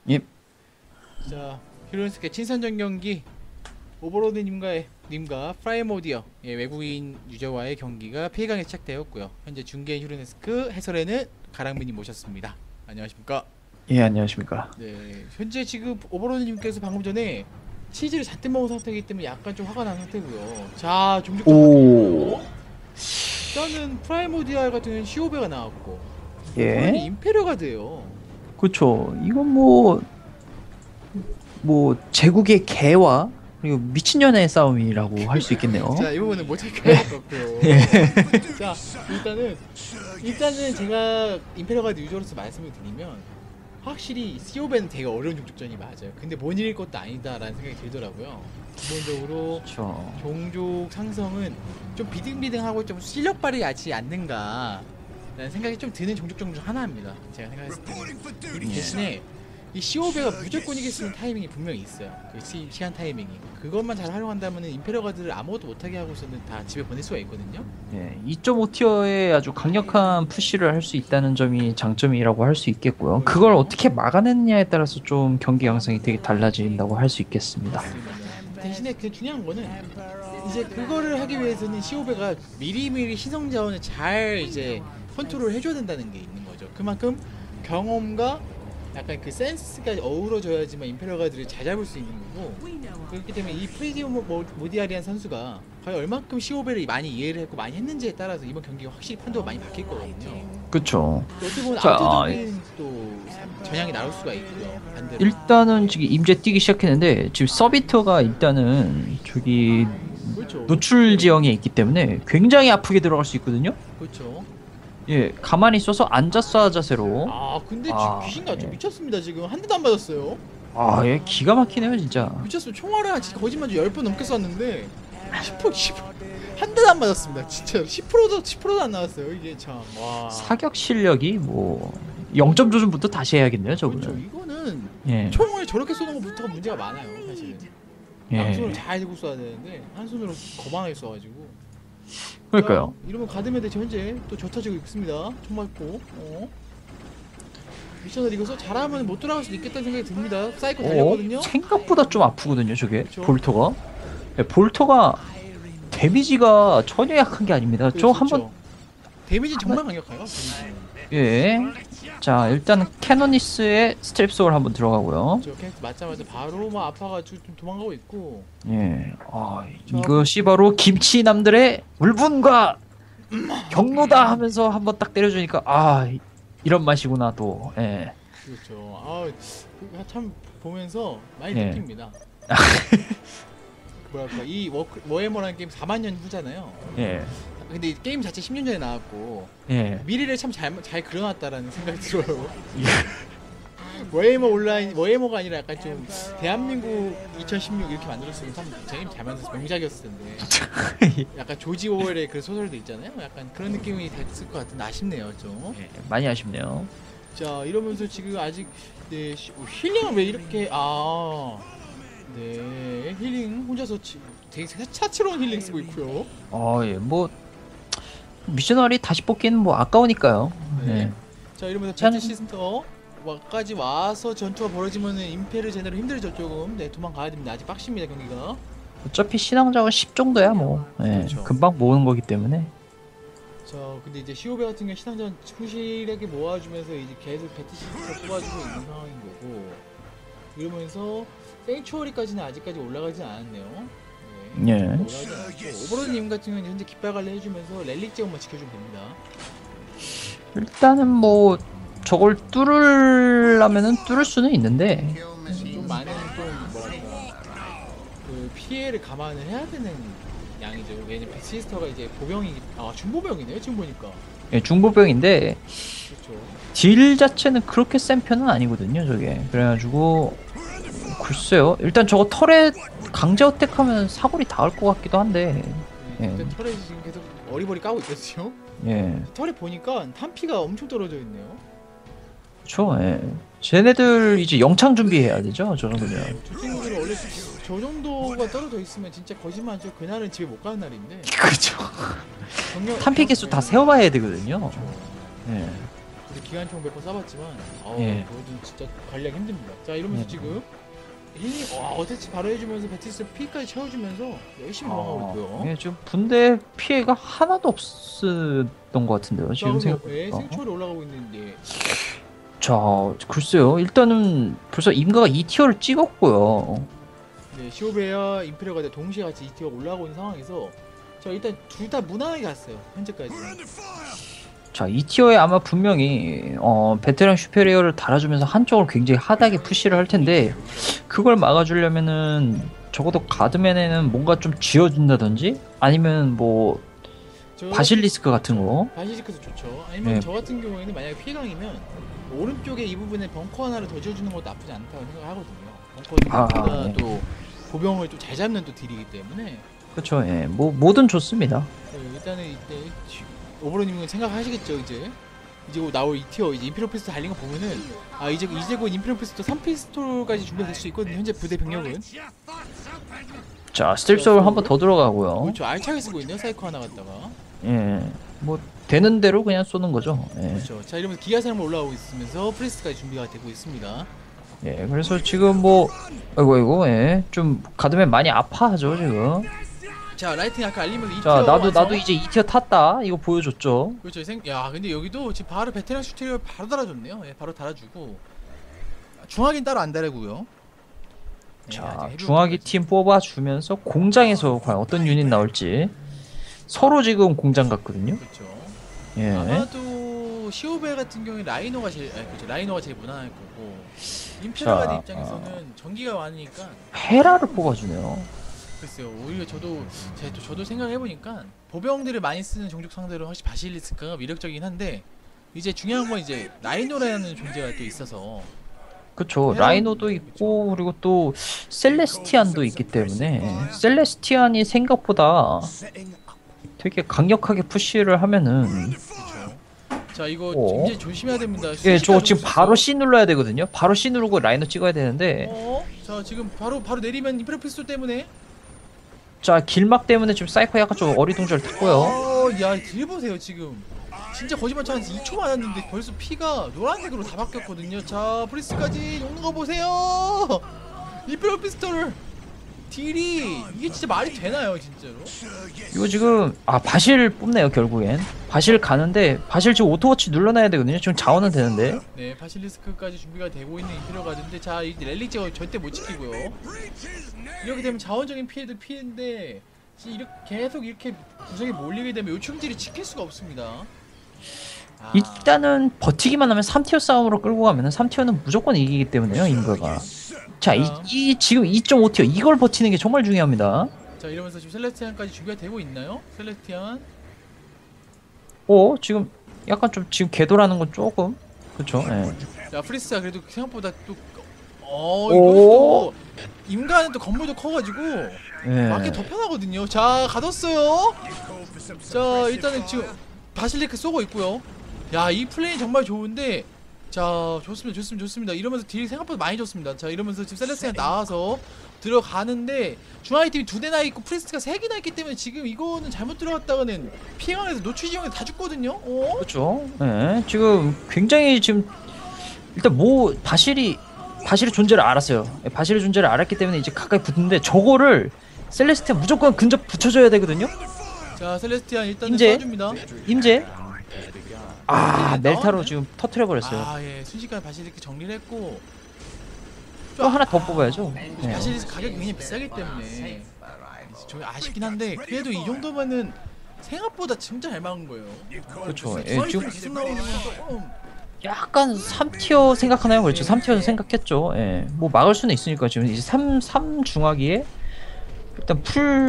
예. 자, 히로스케 친선전 경기 오버로드님과 프라이모디어 외국인 유저와의 경기가 P강에 시작되었고요. 현재 중계인 휴르네스크, 해설에는 가랑민님 모셨습니다. 안녕하십니까? 예, 안녕하십니까. 네, 현재 지금 오버로드님께서 방금 전에 치즈를 잔뜩 먹은 상태이기 때문에 약간 좀 화가 난 상태고요. 자, 종족적 오. 일단은 프라이모디어 같은 경우는 시오베가 나왔고, 예. 임페리어가 돼요. 그쵸. 이건 뭐 제국의 개와 그리고 미친년의 싸움이라고 할 수 있겠네요. 자, 이 부분은 못 체크할 것 같고요. 자, 일단은 제가 임페리어가드 유저로서 말씀을 드리면 확실히 시오베는 되게 어려운 종족전이 맞아요. 근데 못 이길 것도 아니다라는 생각이 들더라고요. 기본적으로 그쵸. 종족 상성은 좀 비등비등하고 좀 실력 발휘하지 않는가 라는 생각이 좀 드는 종족 중 하나입니다. 제가 생각했을 때. 대신에 이 시오베가 무조건 이길 수 있는 타이밍이 분명히 있어요. 그 시간 타이밍이. 그것만 잘 활용한다면 임페리어 가드를 아무것도 못하게 하고서는 다 집에 보낼 수가 있거든요. 예, 2.5티어에 아주 강력한 푸시를 할 수 있다는 점이 장점이라고 할 수 있겠고요. 그걸 어떻게 막아내느냐에 따라서 좀 경기 양상이 되게 달라진다고 할 수 있겠습니다. 대신에 그 중요한 거는 이제 그거를 하기 위해서는 시오베가 미리미리 신성 자원을 잘 이제 컨트롤 해줘야 된다는 게 있는 거죠. 그만큼 경험과 약간 그 센스가 어우러져야지만 임페리어 가드를 잘 잡을 수 있는 거고, 그렇기 때문에 이 프리디오 모디아리안 선수가 과연 얼만큼 시오베를 많이 이해를 했고 많이 했는지에 따라서 이번 경기가 확실히 판도가 많이 바뀔 거거든요. 그쵸. 어떻게 보면 자, 압도적인 또 전향이 나올 수가 있고요. 반대로. 일단은 지금 임제 뛰기 시작했는데 지금 서비터가 일단은 저기 그렇죠. 노출 지형에 있기 때문에 굉장히 아프게 들어갈 수 있거든요. 그렇죠. 예, 가만히 있어서 앉아서 자세로. 아 근데 아, 귀신같죠. 예. 미쳤습니다. 지금 한 대도 안 맞았어요. 아, 예, 기가 막히네요, 진짜. 미쳤습니다. 총알을 진짜 거짓말 10번 넘게 쐈는데 10% 한 대도 안 맞았습니다. 진짜 10%도 안 나왔어요. 이게 참. 와. 사격 실력이 뭐 0점 조준부터 다시 해야겠네요, 저분은. 그렇죠. 이거는 예. 총을 저렇게 쏘는 것부터가 문제가 많아요. 사실은. 양손으로 예. 잘 들고 쏴야 되는데 한 손으로 거만하게 쏴가지고. 그러니까요. 자, 이러면 가드메드 현재 또 젖혀지고 있습니다. 총 맞고. 미션을 이겨서 잘하면 못 돌아갈 수도 있겠다는 생각이 듭니다. 사이코 달렸거든요. 생각보다 좀 아프거든요, 저게. 그쵸. 볼터가. 예, 볼터가 데미지가 전혀 약한 게 아닙니다. 저 한번 데미지 정말 강력해요. 데미지는. 예. 자, 일단 캐노니스의 스트랩소울 한번 들어가고요. 저 캐릭터 맞자마자 바로 막 아파가지고 좀 도망가고 있고. 예. 이것이 바로 김치남들의 울분과 경로다 하면서 한번 딱 때려주니까 이런 맛이구나 또. 예. 그렇죠. 참 보면서 많이 예. 느낍니다. 뭐랄까 이 워해머라는 게임 4만 년 후잖아요. 예. 근데 이 게임 자체 10년 전에 나왔고 예. 미래를 참 잘 그려놨다라는 생각이 들어요. 워해머 온라인 워해머가 아니라 약간 좀 대한민국 2016 이렇게 만들었으면 참 게임 잘 만들었을 명작이었을 텐데. 약간 조지 오웰의 그 소설도 있잖아요. 약간 그런 느낌이 됐을 것 같은데 아쉽네요 좀. 예. 많이 아쉽네요. 자 이러면서 지금 아직 네 힐링은 왜 이렇게 네 힐링 혼자서 되게 차츠러운 힐링 쓰고 있고요. 예. 뭐 미셔너리 다시 뽑기는 뭐 아까우니까요. 네. 예. 자 이러면서 저는- 배트 시스터까지 와서 전투가 벌어지면은 임페르 제네로 힘들죠 조금. 네 도망가야 됩니다. 아직 빡십니다 경기가. 어차피 신앙작은 10 정도야 뭐. 예. 그렇죠. 금방 모으는 거기 때문에. 자 근데 이제 시오베 같은 경우 신앙전 충실하게 모아주면서 이제 계속 배트 시스터 뽑아주고 있는 상황인 거고. 이러면서 생추어리까지는 아직까지 올라가진 않았네요. 네. 예. 올라가지 않았고 오버로드님 같은 경우는 현재 깃발 관리 해주면서 렐릭 제어만 지켜주면 됩니다. 일단은 뭐 저걸 뚫으려면은 뚫을 수는 있는데 좀 많은 좀 뭐랄까 그 피해를 감안을 해야 되는 양이죠. 왜냐면 배시스터가 이제 보병이 중보병이네요 지금 보니까. 예, 중보병인데 그렇죠. 딜 자체는 그렇게 센 편은 아니거든요 저게. 그래가지고 글쎄요. 일단 저거 털에 강제 어택하면 사거리 닿을 것 같기도 한데. 네, 예. 일단 털에 지금 계속 어리버리 까고 있거든요. 예. 털에 보니까 탄피가 엄청 떨어져 있네요. 그쵸. 예. 쟤네들 이제 영창 준비해야 되죠 저 정도면. 저 친구들은 원래 저 정도가 떨어져 있으면 진짜 거짓말이죠. 그날은 집에 못 가는 날인데. 그쵸. 탄피 개수 다 세워봐야 되거든요. 예. 기관총 몇 번 쏴봤지만 예. 그거는 진짜 관리하기 힘듭니다. 자 이러면서 지금 힐링 어태치 바로 해주면서 베티스 피까지 채워주면서 열심히 나가고 있고요. 예, 지금 분대 피해가 하나도 없었던 것 같은데요. 지금 생각보니까. 생초월에 올라가고 있는데 자, 글쎄요. 일단은 벌써 임가가 2티어를 찍었고요. 네, 시오베와 임페리얼가 동시에 같이 2티어가 올라가고 있는 상황에서 자 일단 둘 다 무난하게 갔어요. 현재까지. 자, 2티어에 아마 분명히 베테랑 슈페리어를 달아주면서 한쪽을 굉장히 하다하게 푸시를 할 텐데 그걸 막아주려면은 적어도 가드맨에는 뭔가 좀 쥐어준다든지 아니면 뭐 바실리스크 같은 거. 바실리스크도 좋죠. 아니면 네. 저 같은 경우에는 만약에 피해강이면 오른쪽에 이 부분에 벙커 하나를 더 지어주는 것도 나쁘지 않다고 생각하거든요. 벙커는 네. 또 보병을 또 잘 잡는 또 딜이기 때문에. 그렇죠. 예, 뭐 뭐든 좋습니다. 네, 일단은 이때 오버로님은 생각하시겠죠 이제 곧 나올 2티어 이제 임페리얼 피스톨 달린 거 보면은 이제 곧 임페리얼 피스톨 3피스톨까지 준비가 될 수 있거든요. 현재 부대 병력은. 자, 스틸소울 한 번 더 들어가고요. 그렇죠. 알차게 쓰고 있네요. 사이코 하나 갖다가. 예, 뭐 되는 대로 그냥 쏘는 거죠. 예. 그렇죠. 자 이러면서 기아사령만 올라오고 있으면서 프리스까지 준비가 되고 있습니다. 예, 그래서 지금 뭐 아이고 예, 좀 가드맨 많이 아파하죠 지금. 자 라이팅 아까 알리면서 2티어 자, 나도 완성. 이제 2티어 탔다. 이거 보여줬죠. 그렇죠. 야 근데 여기도 지금 바로 베테랑 슈테리얼 바로 달아줬네요. 예, 바로 달아주고 중화기는 따로 안 달아고요. 예, 자, 아직 해볼 중화기 때까지. 팀 뽑아주면서 공장에서 과연 어떤 유닛 나올지 서로 지금 공장 같거든요. 그렇죠. 예. 아마도 시오베 같은 경우에 라이노가 제일 그렇죠. 라이노가 제일 무난할 거고 임페리얼 가드 자, 입장에서는 전기가 많으니까 헤라를 뽑아주네요. 글쎄요. 오히려 저도 생각해 보니까 보병들을 많이 쓰는 종족 상대로 훨씬 바실리스크가 위력적이긴 한데 이제 중요한 건 이제 라이노라는 존재가 또 있어서 그쵸. 헤라- 라이노도 있고 그리고 또 셀레스티안도 있기 때문에 셀레스티안이 생각보다 되게 강력하게 푸시를 하면은 그렇죠. 자 이거 어? 이제 조심해야 됩니다. 예, 저거 순식간에 지금 죽을 수 바로 있어요. C 눌러야 되거든요. 바로 C 누르고 라이너 찍어야 되는데 자 지금 바로 내리면 임페리얼 피스톨 때문에 자, 길막 때문에 지금 사이코 약간 좀 어리둥절 탔고요. 야딜 보세요 지금 진짜 거짓말 한 2초 맞았는데 벌써 피가 노란색으로 다 바뀌었거든요. 자 프리스까지 녹는 거 보세요. 임페리얼 피스톨 딜이 이게 진짜 말이 되나요 진짜로? 이거 지금 바실 뽑네요 결국엔. 바실 가는데 바실 지금 오토워치 눌러놔야 되거든요. 지금 자원은 되는데. 네 바실리스크까지 준비가 되고 있는 임페리얼 가드인데 자 이 랠리 제어 절대 못 지키고요. 이렇게 되면 자원적인 피해도 피해인데 계속 이렇게 구석에 몰리게 되면 요충질이 지킬 수가 없습니다. 일단은 버티기만 하면 3티어 싸움으로 끌고 가면은 3티어는 무조건 이기기 때문에요 인거가. 자, 지금 2.5티어 이걸 버티는 게 정말 중요합니다. 자 이러면서 지금 셀레스티안까지 준비가 되고 있나요? 셀레스티안 지금 약간 좀 지금 궤도라는 건 조금 그쵸. 예. 자 프리스가 그래도 생각보다 또 오. 이거 또 인간은 또 건물도 커가지고 예. 맞기 더 편하거든요. 자 가뒀어요. 자 일단은 지금 바실리크 쏘고 있고요. 야 이 플레이 정말 좋은데 자 좋습니다. 이러면서 딜 생각보다 많이 좋습니다. 자 이러면서 지금 셀레스가 나와서 들어가는데 중앙의 팀이 2대나 있고 프리스트가 3개나 있기 때문에 지금 이거는 잘못 들어갔다가는 피해강에서 노출 지형에 다 죽거든요. 그렇죠. 예. 지금 굉장히 지금 일단 바실의 존재를 알았어요. 예, 바실의 존재를 알았기 때문에 이제 가까이 붙는데 저거를 셀레스티안 무조건 근접 붙여줘야 되거든요. 자 셀레스티안 일단은 임제? 쏴줍니다. 임제. 넬타로 나왔네? 지금 터트려 버렸어요. 예 순식간에 바실리크 정리를 했고 또 하나 더 뽑아야죠. 예. 바실리크 가격이 굉장히 비싸기 때문에 좀 아쉽긴 한데 그래도 이 정도면은 생각보다 진짜 잘 막은 거예요. 그렇죠. 예, 중앙에 지금 계속 나오는 건 조금 약간 3티어 생각하나요? 그렇죠. 3티어 생각했죠. 예. 뭐 막을 수는 있으니까 지금 이제 3 중화기에 일단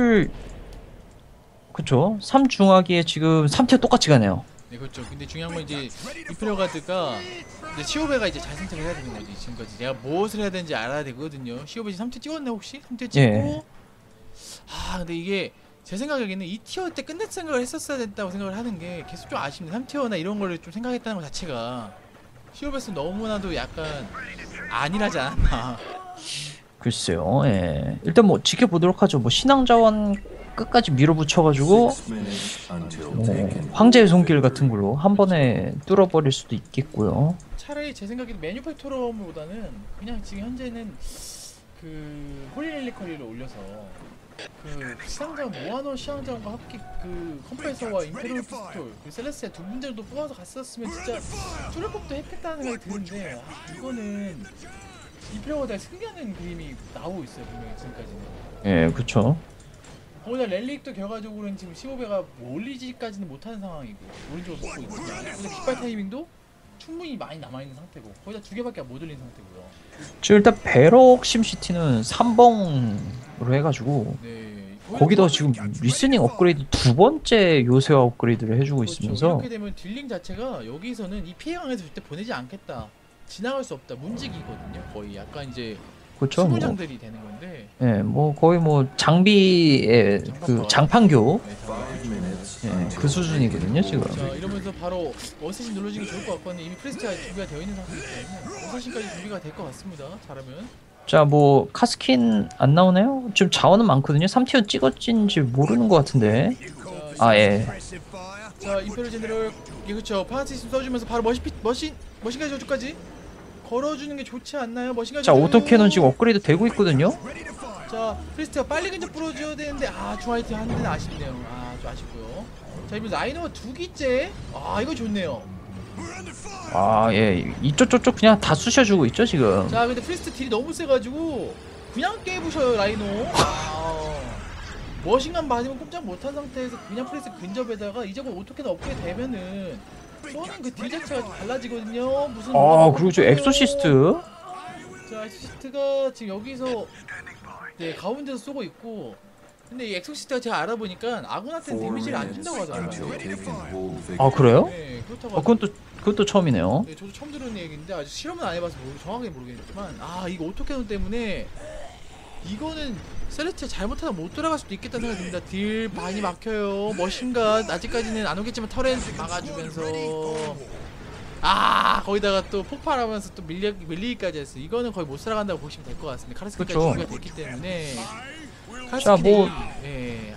그쵸. 3 중화기에 지금 3티어 똑같이 가네요. 네 그렇죠. 근데 중요한 건 이제 임페리얼 가드가 이제 시오베가 이제 잘 선택을 해야 되는 거지. 지금까지 내가 무엇을 해야 되는지 알아야 되거든요. 시오베 지금 3티 찍었네 혹시? 3티 찍고 예. 근데 이게 제 생각에는 2티어 때 끝낼 생각을 했었어야 됐다고 생각을 하는 게 계속 좀 아쉽네. 3티어나 이런 거를 좀 생각했다는 것 자체가 시오베스 너무나도 약간 안일하지 않았나. 글쎄요. 예. 일단 뭐 지켜보도록 하죠. 뭐 신앙 자원 끝까지 밀어붙여가지고 황제의 손길 같은 걸로 한 번에 뚫어버릴 수도 있겠고요. 차라리 제 생각에는 매뉴팩처럼보다는 그냥 지금 현재는 그 홀리렐리커리를 올려서 그 시상장 모아놓은 시상장과 합기 그 컴프레서와 임페리얼 피스톨 그 셀레스티아 두 군데도 뽑아서 갔었으면 진짜 뚫을 법도 했겠다는 생각이 드는데 이거는 임페리얼보다 승리하는 그림이 나오고 있어요 분명히 지금까지는. 예, 그쵸. 거기다 렐릭도 결과적으로는 지금 15배가 올리지까지는 못하는 상황이고 오른쪽으로 먹고 있지만 거기다 깃발 타이밍도 충분히 많이 남아있는 상태고 거기다 두 개밖에 못 올린 상태고요. 지금 일단 배럭 심시티는 3번으로 해가지고 네. 거기다 지금 리스닝 업그레이드 두 번째 요새화 업그레이드를 해주고 그렇죠. 있으면서 이렇게 되면 딜링 자체가 여기서는 이 피해강에서 절대 보내지 않겠다. 지나갈 수 없다. 문지기거든요. 거의 약간 이제 그렇죠. 뭐, 수문장들이 되는 건데. 예, 뭐 거의 뭐 장비의 그 장판교 예, 그 수준이거든요 지금. 자 이러면서 바로 어쌔신 눌러주기 좋을 것 같거든요. 이미 프레스티가 준비가 되어 있는 상태이기 때문에 어쌔신까지 준비가 될 것 같습니다. 잘하면. 자, 뭐 카스킨 안 나오나요? 지금 자원은 많거든요. 3티어 찍어진지 모르는 것 같은데. 아, 예. 자 임페리얼 제너럴 예 그렇죠. 파티스 써주면서 바로 머신가지 저주까지 걸어주는 게 좋지 않나요? 머신가지. 자, 오토캐논 지금 업그레이드 되고 있거든요. 자 프리스트가 빨리 근접 뿌려줘야 되는데 아 중화이트 한 대는 아쉽네요. 아 좀 아쉽고요. 자 이번 라이너가 두 기째. 아 이거 좋네요. 아, 예. 이쪽 저쪽 그냥 다 쑤셔주고 있죠 지금. 자 근데 프리스트 딜이 너무 세가지고 그냥 깨부셔요 라이노. 아, 머신간 맞으면 꼼짝 못한 상태에서 그냥 프리스트 근접에다가 이제 곧 오토캐논 업그레이드 되면은 쏘는 그 딜 자체가 좀 달라지거든요. 무슨 아, 그리고 저 엑소시스트. 자 엑소시스트가 지금 여기서 네 가운데서 쏘고 있고 근데 이 엑소시스트가 제가 알아보니까 아군한테는 데미지를 안 준다고 하더라고요. 아, 그래요? 네 그렇다고 그것도 처음이네요. 네, 저도 처음 들은 얘기인데 아직 실험은 안 해봐서 정확하게 모르겠지만 아 이거 오토캐논 때문에 이거는 셀레스티아 잘못하다 못 돌아갈 수도 있겠다는 생각이 듭니다. 딜 많이 막혀요. 머신간 아직까지는 안 오겠지만 터렌 막아주면서 아 거기다가 또 폭발하면서 또 밀리기까지 했어. 이거는 거의 못 살아간다고 보시면 될 것 같습니다. 카르스키까지 그쵸. 준비가 됐기 때문에 자, 뭐 예.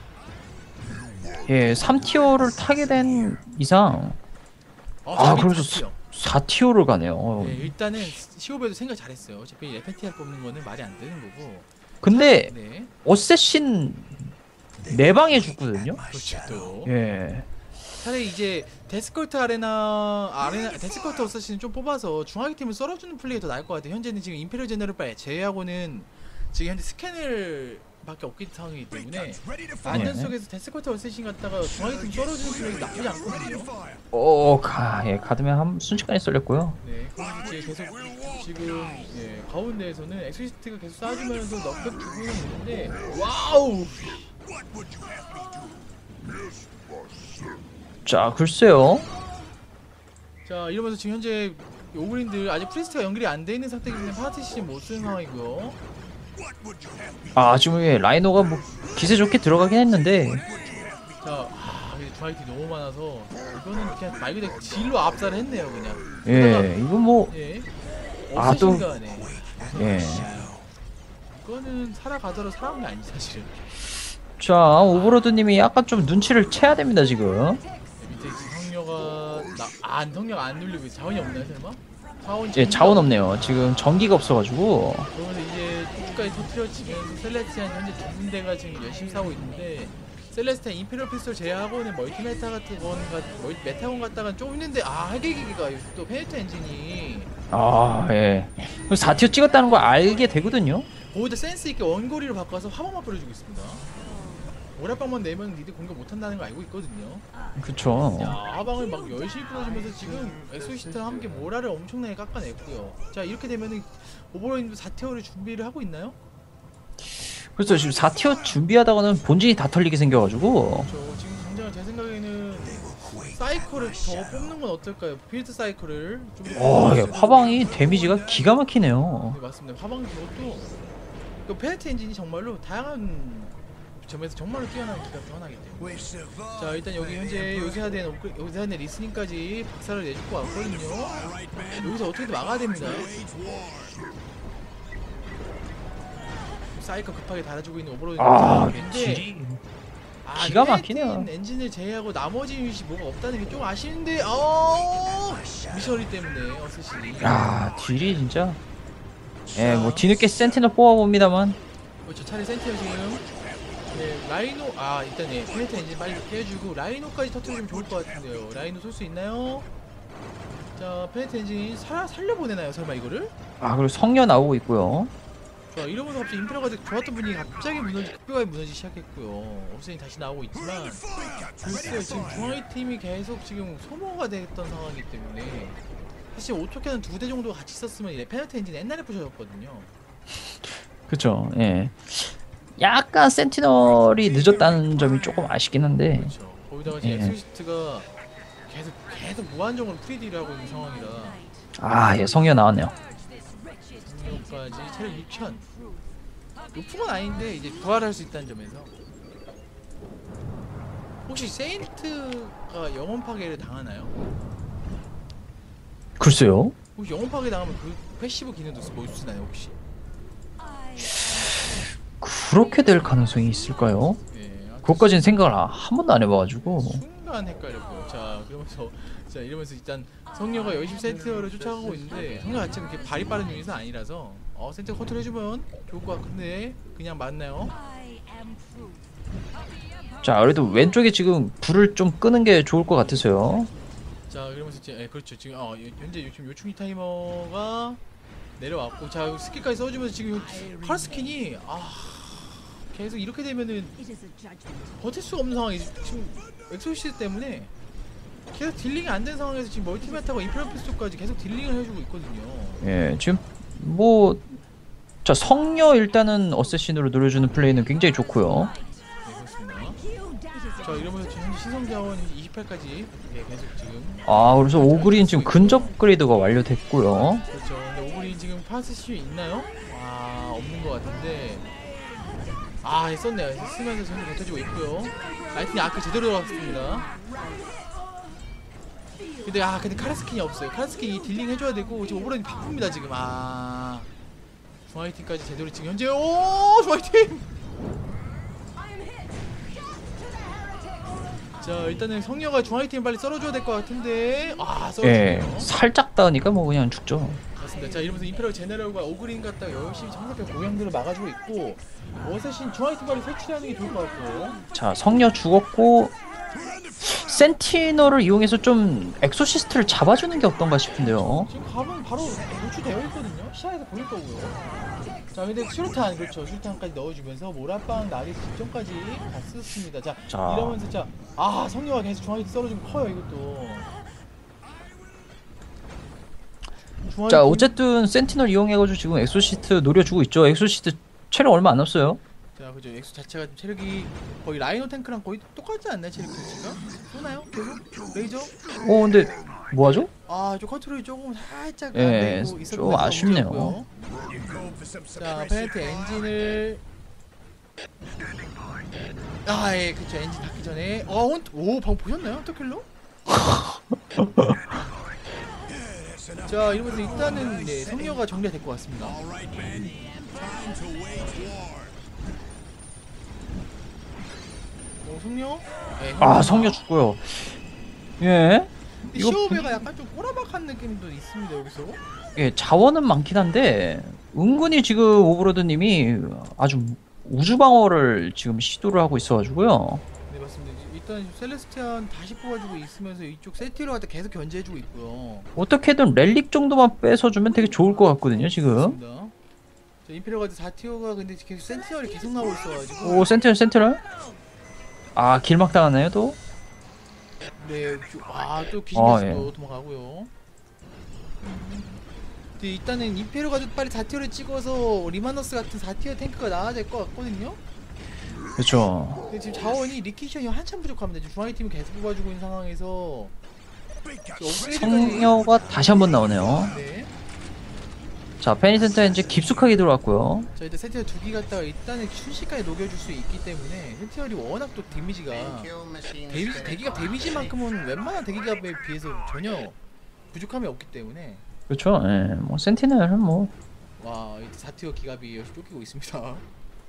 예, 3티어를 타게 된 이상 아, 그래서 4티어를 가네요. 네, 일단은 시오베도 생각 잘했어요. 어차피 FNTR 뽑는 거는 말이 안 되는 거고. 근데 네. 어쌔신 4방에 죽거든요. 그렇죠. 또. 예. 차라리 이제 데스컬트 데스컬트 어쌔신을 좀 뽑아서 중화기 팀을 썰어주는 플레이가 더 나을 것 같아요. 현재는 지금 임페리얼 제너럴 빨 제외하고는 지금 현재 스캔을 밖에 없기 상황이기 때문에 안전 속에서 데스컬트 어쌔신 갖다가 중화기 팀 썰어주는 플레이가 나쁘지 않거든요. 예, 가드면 순식간에 썰렸고요. 네, 그래서 계속 지금 예, 가운데에서는 엑소시스트가 계속 쏴주면서 넉백 주고는 있는데 와우! 자, 글쎄요. 자 이러면서 지금 현재 오그린들 아직 프리스트가 연결이 안 돼 있는 상태이기 때문에 파티시 못 쓰는 상황이고요. 아, 지금 예, 라이노가 뭐 기세 좋게 들어가긴 했는데 자, 근데 두아이티 너무 많아서 이거는 그냥 말 그대로 딜로 압살을 했네요 그냥. 예, 이거 뭐 예. 아, 또- 어쌔신간에 예. 이거는 살아가더라도 살아온 게 아니지 사실은. 자, 오버로드님이 약간 좀 눈치를 채야 됩니다 지금. 네, 밑에 성녀가 성녀가 안 눌리고 있어. 자원이 없나요 설마? 예, 자원 없네요. 지금 전기가 없어가지고. 그러면서 이제 끝까지 터트려지면서 셀레스티안 현재 두 군데가 지금 열심히 싸우고 있는데 셀레스티안 임페리얼 피스톨 제외하고는 멀티메타 같은 건 메타곤 갔다가 좀 있는데 아 해계기가 또 페네트 엔진이 아, 예. 4티어 찍었다는 거 알게 되거든요. 거기다 센스 있게 원거리로 바꿔서 화방만 뿌려주고 있습니다. 오락방만 내면 니들 공격 못한다는 거 알고 있거든요. 그쵸. 야 화방을 막 열심히 뿌려주면서 지금 엑소시스트와 함께 모라를 엄청나게 깎아냈고요. 자 이렇게 되면은 오버로드님도 4티어를 준비를 하고 있나요? 그래서 지금 4티어 준비하다가는 본진이 다 털리게 생겨가지고. 그렇죠. 지금 당장 제 생각에는 사이클을 더 뽑는 건 어떨까요? 빌드 사이클을 좀 예, 화방이 데미지가 기가 막히네요. 네 맞습니다. 화방 그것도 그 페네트 엔진이 정말로 다양한 점에서 정말로 뛰어난 기가 중 하나이기 때문에 자 일단 여기 현재 요새화된 리스닝까지 박살을 내줄 것 같거든요. 여기서 어떻게든 막아야 됩니다. 사이클 급하게 달아주고 있는 오버로드 아, 근데 딜이 기가 막히네요. 페네틴 엔진을 제외하고 나머지 유닛이 뭐가 없다는 게 좀 아쉬운데 미셔리 때문에 어쌔신이 야, 딜이 진짜. 예, 뭐 뒤늦게 센티널 뽑아봅니다만. 그렇죠. 차라리 센티어 지금 라이노 일단 페네틴 엔진 빨리 깨주고 라이노까지 터뜨리면 좋을 것 같은데요. 라이노 쏠 수 있나요? 자, 페네틴 엔진 살려보내나요 설마 이거를? 아, 그리고 성녀 나오고 있고요. 자, 이러면서 갑자기 임페러가 좋았던 분위기 갑자기 급격하게 무너지기 시작했고요. 옵션이 다시 나오고 있지만 글쎄요, 지금 중앙의 팀이 계속 지금 소모가 됐던 상황이기 때문에 사실 오토캐는 2대 정도 같이 썼으면 페널티 엔진 옛날에 부셔졌거든요. 그쵸, 예. 약간 센티널이 늦었다는 점이 조금 아쉽긴 한데. 그렇죠. 거기다가 지금 예. 엑소시스트가 계속 무한정으로 프리딜을 하고 있는 상황이라 아, 예, 성녀 나왔네요. 성령까지 체력 6,000 높은 건 아닌데 이제 부활할 수 있다는 점에서 혹시 세인트가 영혼 파괴를 당하나요? 글쎄요. 혹시 영혼 파괴 당하면 그 패시브 기능도 뭐 쓰나요 혹시? 그렇게 될 가능성이 있을까요? 예, 그것까지는 생각을 한 번도 안 해봐가지고. 순간 헷갈렸고요. 자, 그러면서 이러면서 일단 성녀가 열심히 센터를 쫓아가고 있는데 성녀 자체가 그렇게 발이 빠른 유닛은 아니라서 센터 컨트롤 해주면 좋을 것 같은데 그냥 맞나요? 자, 그래도 왼쪽에 지금 불을 좀 끄는 게 좋을 것 같아서요. 자, 그러면서 이제 그렇죠. 지금 현재 지금 요충이 타이머가 내려왔고 자 스킬까지 써주면서 지금 파르스킨이 계속 이렇게 되면은 버틸 수가 없는 상황이 지금 엑소시스 때문에 계속 딜링이 안 된 상황에서 지금 멀티메타가 임페리얼 피스토까지 계속 딜링을 해주고 있거든요. 예, 지금 뭐, 자, 성녀 일단은 어쌔신으로 노려주는 플레이는 굉장히 좋고요. 네, 그렇습니다. 자, 이러면서 지금 현재 신성 자원 28까지 계속 지금 아, 그래서 오그린 지금 근접 업그레이드가 완료됐고요. 그렇죠. 근데 오그린 지금 파스 시 있나요? 없는 것 같은데 썼네요. 쓰면서 전부 버텨주고 있고요. 라이튼이 아크 제대로 들어갔습니다. 근데 카라스킨이 없어요. 카라스킨이 딜링 해줘야 되고 지금 오버로드 바쁩니다 지금. 중화이팀까지 제대로 지금 현재 중화이팀. 자, 일단은 성녀가 중화이팀 빨리 썰어줘야 될 것 같은데 예, 썰어주네요. 살짝 닿으니까 뭐 그냥 죽죠. 맞습니다. 자, 이러면서 임페리얼 제네럴과 오그린 갖다가 열심히 정석의 고향들을 막아주고 있고 어쌔신 중화이팀 빨리 설치하는 게 좋을 것 같고요. 자, 성녀 죽었고 센티널을 이용해서 좀 엑소시스트를 잡아주는 게 어떤가 싶은데요. 지금 가면 바로 노출되어 있거든요. 시야에서 보일 거고요. 자, 근데 수류탄 그렇죠. 수류탄까지 넣어주면서 모라빵 나기 직전까지 갔었습니다. 자, 자. 이러면서 성녀가 계속 중앙에 썰어주면 커요 이것도. 자, 어쨌든 센티널 이용해가지고 지금 엑소시스트 노려주고 있죠. 엑소시스트 체력 얼마 안 남았어요. 자, 그죠. 엑소 자체가 체력이 거의 라이노 탱크랑 거의 똑같지 않나요? 체력 자체가? 쏘나요? 계속? 레이저? 근데 뭐하죠? 저 컨트롤이 조금 살짝 안 예, 되고 있었던 좀 데가 아쉽네요. 문제였고요. 자, 페널티 엔진을 예, 그쵸. 엔진 닿기 전에 방금 보셨나요? 헌터킬러? 자, 이러면서 일단은 성녀가 정리가 될 것 같습니다. 성녀? 네, 성녀 죽고요. 예. 이거 시오베가 약간 좀 꼬라박한 느낌도 있습니다 여기서. 예, 자원은 많긴 한데 은근히 지금 오브로드님이 아주 우주 방어를 지금 시도를 하고 있어가지고요. 네, 맞습니다. 일단 셀레스티안 다시 뽑아주고 있으면서 이쪽 세티로 갖다 계속 견제해주고 있고요. 어떻게든 렐릭 정도만 뺏어주면 되게 좋을 것 같거든요 지금. 맞습니다. 자, 임페리얼 가드 4티어가 근데 계속 센티널이 계속 나오고 있어가지고. 오, 센트럴. 길막 당하네요 또. 네, 또 귀신에서도 예. 도망가고요. 근데 일단은 임페리얼 가드 빨리 4티어를 찍어서 리마너스 같은 4티어 탱크가 나와야 될 것 같거든요. 그렇죠. 근데 지금 자원이 리퀴션이 한참 부족합니다. 지금 중앙의 팀이 계속 뽑아주고 있는 상황에서 성녀가 다시 한번 나오네요. 네. 자, 페니센터 이제 깊숙하게 들어왔고요. 자, 일단 센티얼 2기 갖다가 일단은 순식간에 녹여줄 수 있기 때문에 센티얼이 워낙 또 데미지가 대기갑 데미지만큼은 웬만한 대기갑에 비해서 전혀 부족함이 없기 때문에 그렇죠. 예, 뭐 센티넬은 뭐 와, 4티어 기갑이 역시 쫓기고 있습니다.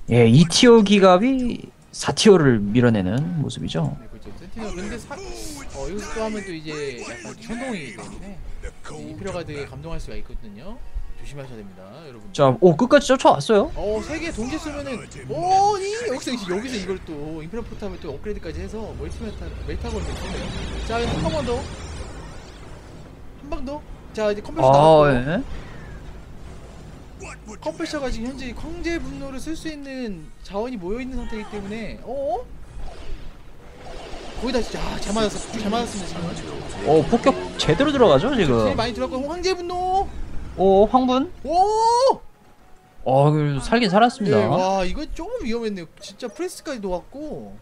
예, 2티어 기갑이 4티어를 밀어내는 모습이죠. 네, 그렇죠. 센티널 근데 이것도 하면 또 이제 약간 천동이기 때문에 이피러가드에 감동할 수가 있거든요. 조심하셔야 됩니다, 여러분. 자, 오, 끝까지 쫓아왔어요. 세 개 동시에 쏘면은 여기서 이걸 또 인피러 포탑을 또 업그레이드까지 해서 멜타곤을 쏘네요. 자, 한 방만 더. 한 방 더. 자, 이제 컴퓨터 나왔고요. 예. 컴퓨터가 지금 현재 황제 분노를 쓸 수 있는 자원이 모여 있는 상태이기 때문에 거기다 진짜 잘 맞았습니다 지금. 폭격 제대로 들어가죠, 제일 지금. 많이 들어갔고 황제 분노. 오, 황분. 오! 그래도 살긴 살았습니다. 네, 와 이거 조금 위험했네요. 진짜 프레스까지 놓았고.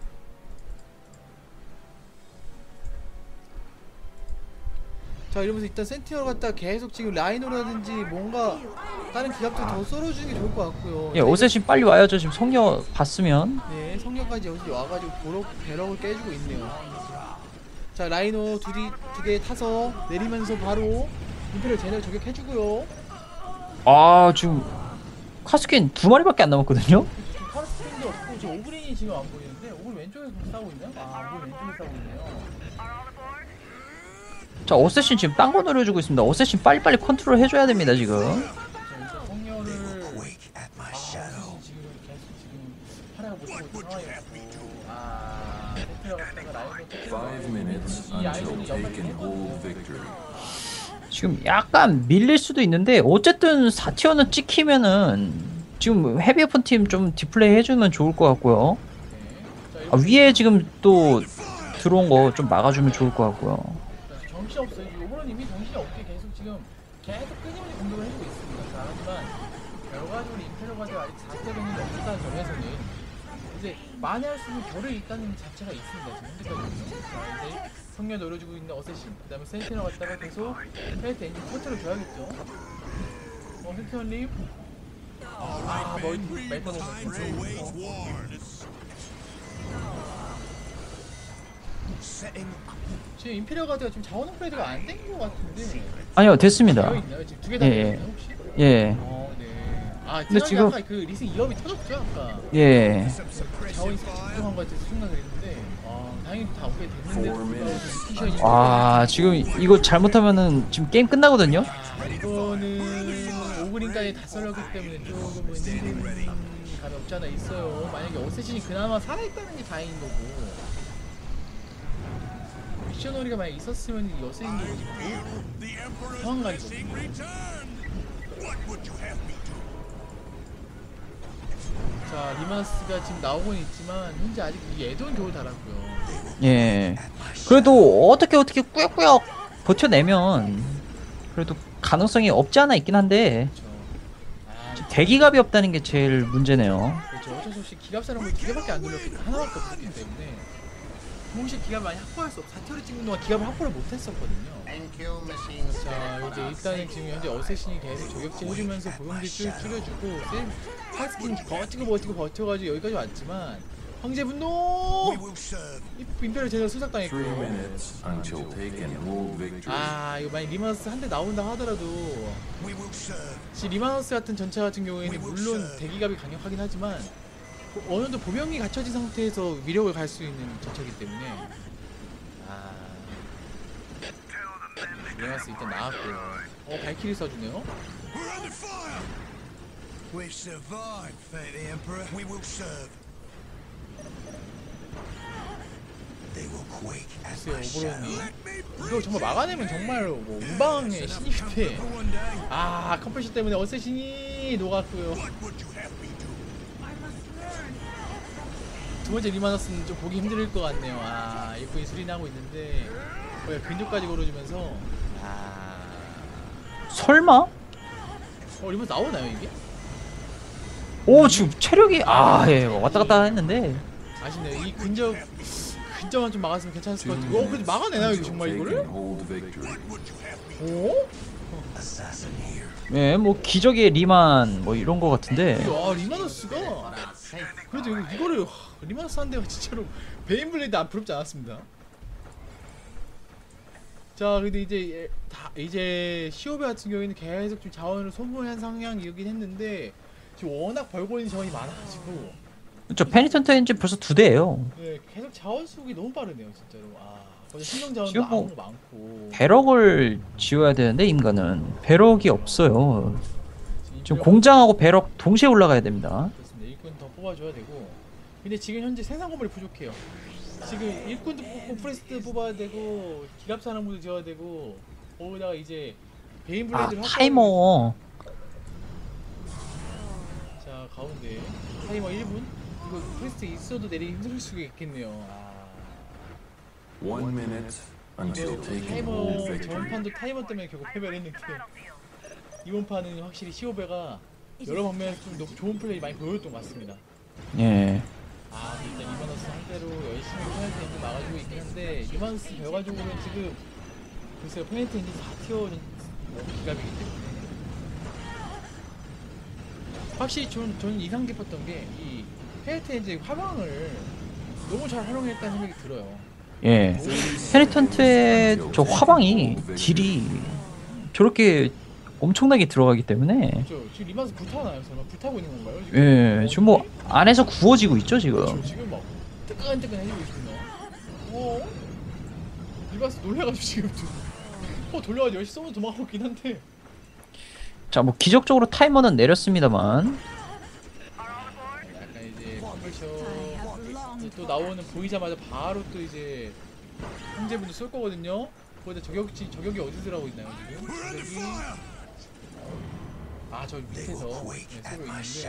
자 이러면서 일단 센티널 갖다 계속 지금 라이노라든지 뭔가 다른 기갑들 더 썰어주는 게 좋을 것 같고요. 예, 오세신 빨리 와야죠. 지금 성녀 봤으면. 네, 성녀까지 여기 와가지고 배럭을 깨주고 있네요. 자 라이노 두 개 타서 내리면서 바로 인페리얼 제대로 저격해주고요. 지금 카스킨 2마리밖에 안 남았거든요. 지금 카르스핀도 없고 지금 오그린이 지금 안 보이는데 오그린 왼쪽에서 싸우고 있나요? 오그린 왼쪽에 싸우고 있네요. 자, 어쌔신 지금 딴 거 노려주고 있습니다. 어쌔신 빨리빨리 컨트롤 해줘야 됩니다, 지금. 자 일단 성녀를 지금 계속 지금 활약을 못하고 있는 상황이었고 세트가 갔다가 라이너 이 아이들이 지금 약간 밀릴 수도 있는데 어쨌든 4티어는 찍히면은 지금 헤비웨폰 팀 좀 디플레이 해주면 좋을 것 같고요. 위에 지금 또 들어온 거 좀 막아주면 좋을 것 같고요. 정신없어요. 오버로님이 정신없게 계속 끊임없이 공격을 해주고 있습니다. 자, 하지만 결과적으로 임페리얼가드가 아직 4대 병력이 없다는 점에서는 이제 만회할 수 있는 결의 있다는 자체가 있습니다. 지금 현재까지는. 자, 이제 성녀 노려주고 있는 어쌔신, 그 다음에 센티널 갔다가 계속 페이트 엔진 컨트롤 줘야겠죠. 센티널님 멀티 멜타곤 지금 임페리얼 가드가 지금 자원 업그레이드가 안 된 것 같은데. 아니요, 됐습니다. 되어 있나요? 지금 두개 다 예, 되어 있나요 혹시? 예. 네. 근데 지금 아까 그 리슨 2업이 터졌죠 아까. 예. 자원이 집중한 것 같아서 순간 그랬는데 다행히 다 업그레이드 됐는데 지금 이거 잘못하면은 지금 게임 끝나거든요. 이거는 오그린까지 다 썰렸기 때문에 조금은 힘든 감이 없지 않아 있어요. 만약에 어쌔신이 그나마 살아있다는 게 다행인 거고 미셔너리가 만약 있었으면 이 어쌔신도 지금 상황가이거든요. 자 리마스가 지금 나오고는 있지만 현재 아직 이 애돈 겨우 달았고요. 예. 그래도 어떻게 꾸역꾸역 버텨내면 그래도 가능성이 없지 않아 있긴 한데 그렇죠. 대기갑이 없다는 게 제일 문제네요. 그렇죠. 어쩔 수 없이 기갑사령을 2개밖에 안 돌렸기 때문에 하나밖에 없었기 때문에 동시에 기갑을 많이 확보할 수 없어. 4티어를 찍는 동안 기갑을 확보를 못했었거든요. 자 이제 일단은 지금 현재 어쌔신이 계속 저격지 해주면서 보병들 쭉 줄여주고 파스킨 버티고 버텨가지고 여기까지 왔지만 황제 분노! 임페리얼 제대로 수삭당했고요. 이거 만약 리마너스 한 대 나온다 하더라도 지금 리마너스 같은 전차 같은 경우에는 물론 대기갑이 강력하긴 하지만 어느 정도 보병이 갖춰진 상태에서 위력을 갈 수 있는 전차이기 때문에 리마너스 일단 나왔고요. 발키리 써주네요. 글쎄요 오버로니 이거 정말 막아내면 정말 뭐 우방의 신입인데 컴패시 때문에 어쌔신이 녹았고요. 두 번째 리마너스는 좀 보기 힘들 것 같네요. 일꾼이 수리나고 있는데 근접까지 걸어주면서 설마? 리마너스 나오나요 이게? 지금 체력이 예, 왔다 갔다 했는데 아쉽네요. 이 근접만 좀 막았으면 괜찮았을 것 같은데 근데 막아내나요 이거 정말 이거를? 예, 뭐 기적의 리만 뭐 이런 거 같은데 리마너스가 그래도 이거를 리마너스 한 대가 진짜로 베인블레이드 안 부럽지 않았습니다. 자 근데 이제 시오베 같은 경우에는 계속 좀 자원을 소모한 상향이긴 했는데 지금 워낙 벌고 있는 자원이 많아가지고 저 페니턴트 엔진 벌써 2대예요. 네, 계속 자원 수급이 너무 빠르네요 진짜로. 아 거기 신경 자원도 지금 뭐 너무 많고 배럭을 지어야 되는데 인간은 배럭이 없어요. 지금 인력- 공장하고 배럭 동시에 올라가야 됩니다. 그렇습니다. 일꾼 더 뽑아줘야 되고 근데 지금 현재 생산 건물이 부족해요. 지금 일꾼도 뽑고 프레스트 뽑아야 되고 기갑사령부도 지어야 되고 거기다가 이제 베인 아 블레이드를 타이머. 자 가운데 타이머 1분 이거 프레스트 있어도 내리기 힘들 수가 있겠네요. 아 1 minute until 이거 taking 타이머 all victory. 전판도 타이머 때문에 결국 패배를 했는데 이번 판은 확실히 시오베가 여러 방면에서 좀 좋은 플레이 많이 보여줬던 것 같습니다. 예. 아 일단 이마너스 상대로 열심히 페널티 엔진 막아주고 있긴 한데 이마너스 결과적으로는 지금 글쎄요 페널티 엔진 4티어 기갑이기 때문에 확실히 저는 인상 깊었던 게 이 페널티 엔진 화방을 너무 잘 활용했다는 생각이 들어요. 예. 페니턴트의 저 화방이 딜이 저렇게 엄청나게 들어가기 때문에 그렇죠. 지금 이마너스 불타나요? 설마 불타고 있는 건가요? 지금? 예. 지금 뭐 안에서 구워지고 있죠 지금. 그렇죠. 지금 막 뜨끈뜨끈 해지고 있습니다. 어? 이마너스 놀래가지고 지금 돌려가지고 열심히 쏘면 도망가고 있긴 한데 자 뭐 기적적으로 타이머는 내렸습니다만 약간 이제 컴플셔 또 나오는 보이자마자 바로 또 이제 형제분들 쏠 거거든요. 거기다 저격이 어디서라고 있나요 지금? 저격이 아 저 밑에서 쏘고 있는데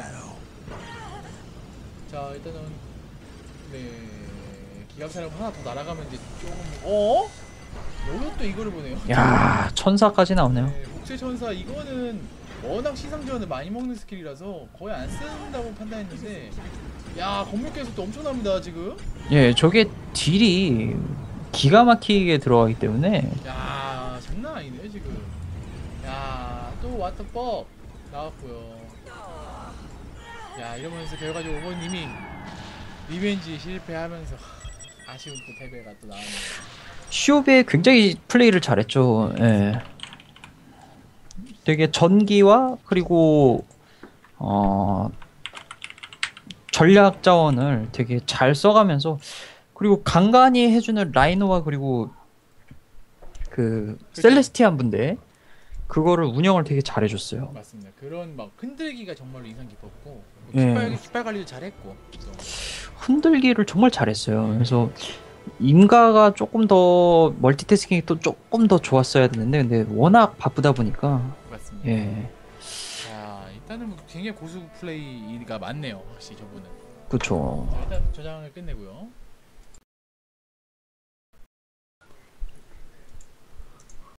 자 일단은 네 기갑사령 하나 더 날아가면 이제 조금 여기서 또 이거를 보네요. 야 천사까지 나오네요. 네, 복제천사 이거는 워낙 시상지원을 많이 먹는 스킬이라서 거의 안 쓴다고 판단했는데 야 건물계에서 또 엄청납니다 지금. 예 저게 딜이 기가 막히게 들어가기 때문에 야 장난 아니네 지금. 야또 왓더뻑 나왔고요. 야 이러면서 결과적으로 오버님이 리벤지 실패하면서 아쉬운 또 패배가 또 나왔네요. 시오베 굉장히 플레이를 잘했죠. 예. 되게 전기와 그리고 전략 자원을 되게 잘 써가면서 그리고 간간히 해주는 라이노와 그리고 그 셀레스티안 분대 그거를 운영을 되게 잘해줬어요. 맞습니다. 그런 막 흔들기가 정말로 인상 깊었고 뭐 예. 깃발 관리도 잘했고 그래서 흔들기를 정말 잘했어요. 그래서 임가가 조금 더 멀티태스킹이 또 조금 더 좋았어야 되는데 근데 워낙 바쁘다 보니까 맞습니다. 예 자 일단은 뭐 굉장히 고수 플레이가 많네요 확실히 저분은. 그쵸. 자, 일단 저장을 끝내고요.